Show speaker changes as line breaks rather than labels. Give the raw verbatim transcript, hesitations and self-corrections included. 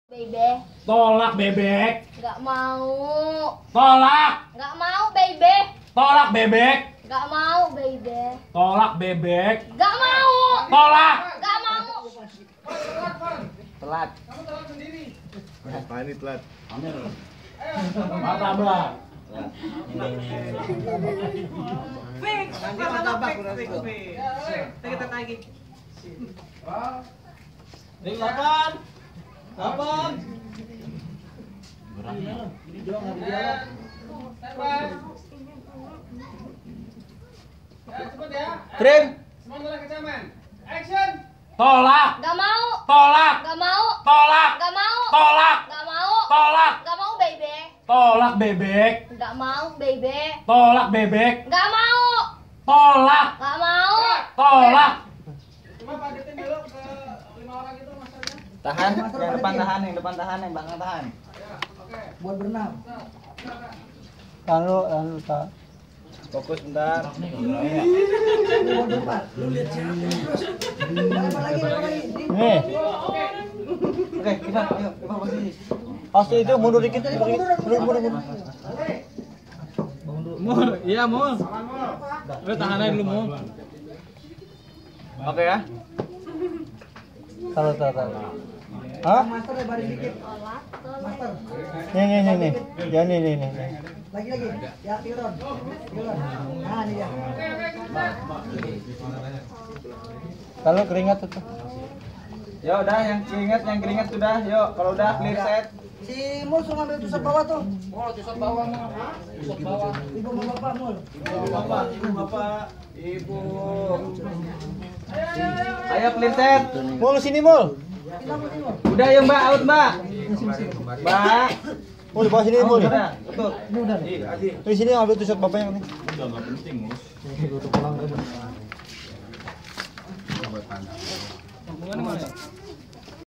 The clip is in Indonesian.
Bebe.
Tolak bebek.
Gak mau.
Tolak.
Gak mau, Bebe.
Tolak bebek.
Gak mau, Bebe.
Tolak bebek.
Gak mau.
Tolak.
Gak mau.
Telat.
Kamu telat sendiri.
Apa ini telat?
Martabak.
Fix.
Nanti martabak udah
Fix.
cukup.
Kita lagi.
Ring delapan. Delapan.
Ini doang harus dialog.
Cepet ya.
Trim.
Semua gerak kecaman. Action.
Tolak.
Gak mau.
Tolak.
Gak mau.
Tolak.
Gak mau.
Tolak.
Gak mau.
Tolak.
Gak mau, Bebe.
Tolak bebek.
Gak mau, Bebe.
Tolak bebek.
Gak mau.
Tolak.
Gak mau.
Tolak.
Cuma paketin dulu ke lima orang itu masanya.
Tahan, yang depan tahan, yang depan tahan, yang belakang tahan.
Ya, oke.
Buat berenang.
Tahan lu, tahan lu, tahan. Fokus bentar.
Buat depan. Lu lihat sini. Lempar lagi, lempar lagi.
Nih. Oke, kita, ayo, kita posisi. Posisi itu mundur dikit, mundur dikit. Mundur, mundur, mundur.
Mul, iya mul.
Salam mulu.
Lu tahan aja dulu mul.
Oke ya. Taruh, taruh, taruh. Hah?
Master lebarin dikit.
Tolak.
Master.
Nih, nih, nih, nih. Ya, nih, nih, nih.
Lagi lagi. Ya, Tiron. Tiron. Nah, ini dia.
Kalau keringat tuh. Ya udah, yang keringat, yang keringat sudah. Yuk, kalau udah clear set.
Si Mul suruh ngambil tusuk bawah tuh.
Mul, tusuk bawah mul. Tusuk bawah.
Ibu sama bapak Mul.
Ibu, bapak, ibu, bapak, ibu. Ayo clear set. Mul sini mul.
Kita mau sini Mul.
Udah ya Mbak, out Mbak. Mbak. Mul di bawah sini mul. Udah, betul.
Ini udah nih.
Di sini ambil tusuk bapaknya nih.
Udah enggak penting, Mus.